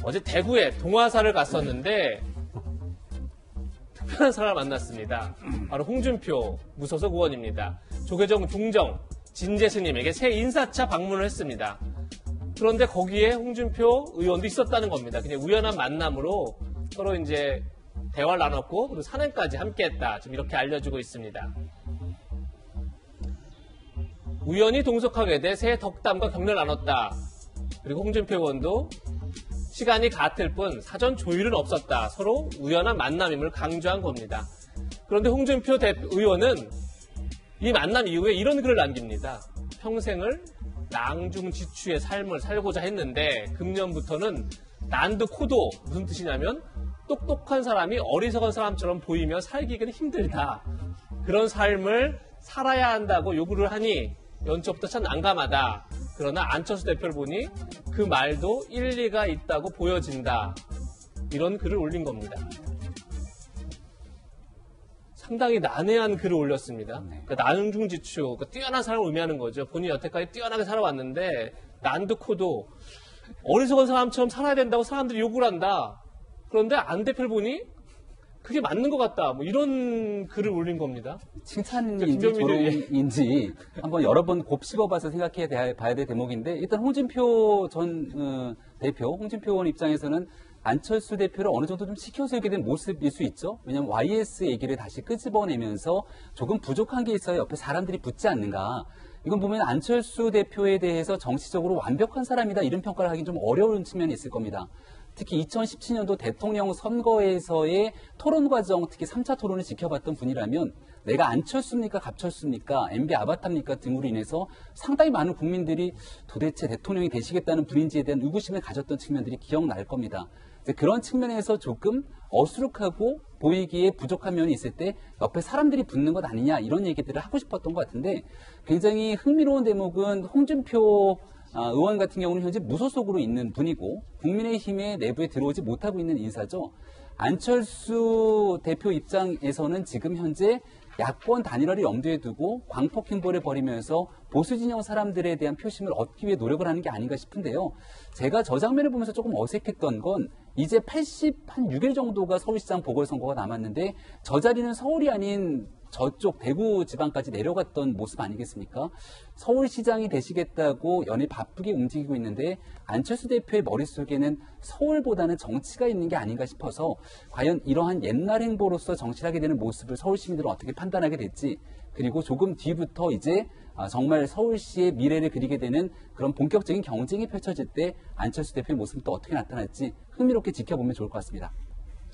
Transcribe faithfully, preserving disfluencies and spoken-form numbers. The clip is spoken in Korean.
어제 대구에 동화사를 갔었는데 특별한 사람을 만났습니다. 바로 홍준표 무소속 의원입니다. 조계종 중정 진재 스님에게 새 인사차 방문을 했습니다. 그런데 거기에 홍준표 의원도 있었다는 겁니다. 그냥 우연한 만남으로 서로 이제 대화를 나눴고 그리고 산행까지 함께했다. 좀 이렇게 알려주고 있습니다. 우연히 동석하게 돼 새 덕담과 격려를 나눴다. 그리고 홍준표 의원도 시간이 같을 뿐 사전 조율은 없었다. 서로 우연한 만남임을 강조한 겁니다. 그런데 홍준표 의원은 이 만남 이후에 이런 글을 남깁니다. 평생을 낭중지추의 삶을 살고자 했는데 금년부터는 난도 코도 무슨 뜻이냐면 똑똑한 사람이 어리석은 사람처럼 보이며 살기는 힘들다. 그런 삶을 살아야 한다고 요구를 하니 연초부터 참 난감하다. 그러나 안철수 대표를 보니 그 말도 일리가 있다고 보여진다. 이런 글을 올린 겁니다. 상당히 난해한 글을 올렸습니다. 그러니까 난중지추, 그러니까 뛰어난 사람을 의미하는 거죠. 본인이 여태까지 뛰어나게 살아왔는데 난도 코도 어리석은 사람처럼 살아야 된다고 사람들이 요구를 한다. 그런데 안 대표를 보니 그게 맞는 것 같다. 뭐 이런 글을 올린 겁니다. 칭찬인지 조롱인지 한번 여러 번 곱씹어봐서 생각해 봐야 될 대목인데 일단 홍준표 전 어, 대표, 홍준표 의원 입장에서는 안철수 대표를 어느 정도 좀 지켜세우게 된 모습일 수 있죠. 왜냐하면 와이에스 얘기를 다시 끄집어내면서 조금 부족한 게 있어야 옆에 사람들이 붙지 않는가. 이건 보면 안철수 대표에 대해서 정치적으로 완벽한 사람이다 이런 평가를 하긴 좀 어려운 측면이 있을 겁니다. 특히 이천십칠 년도 대통령 선거에서의 토론 과정, 특히 삼 차 토론을 지켜봤던 분이라면 내가 안철수입니까 갑철수입니까 엠비 아바타입니까 등으로 인해서 상당히 많은 국민들이 도대체 대통령이 되시겠다는 분인지에 대한 의구심을 가졌던 측면들이 기억날 겁니다. 그런 측면에서 조금 어수룩하고 보이기에 부족한 면이 있을 때 옆에 사람들이 붙는 것 아니냐 이런 얘기들을 하고 싶었던 것 같은데 굉장히 흥미로운 대목은 홍준표 의원 같은 경우는 현재 무소속으로 있는 분이고 국민의힘의 내부에 들어오지 못하고 있는 인사죠. 안철수 대표 입장에서는 지금 현재 야권 단일화를 염두에 두고 광폭 행보를 벌이면서 보수 진영 사람들에 대한 표심을 얻기 위해 노력을 하는 게 아닌가 싶은데요. 제가 저 장면을 보면서 조금 어색했던 건 이제 팔십육 일 정도가 서울시장 보궐선거가 남았는데 저 자리는 서울이 아닌 저쪽 대구 지방까지 내려갔던 모습 아니겠습니까? 서울시장이 되시겠다고 연일 바쁘게 움직이고 있는데 안철수 대표의 머릿속에는 서울보다는 정치가 있는 게 아닌가 싶어서 과연 이러한 옛날 행보로서 정치를 하게 되는 모습을 서울 시민들은 어떻게 판단하게 될지 그리고 조금 뒤부터 이제 정말 서울시의 미래를 그리게 되는 그런 본격적인 경쟁이 펼쳐질 때 안철수 대표의 모습은 또 어떻게 나타날지 흥미롭게 지켜보면 좋을 것 같습니다.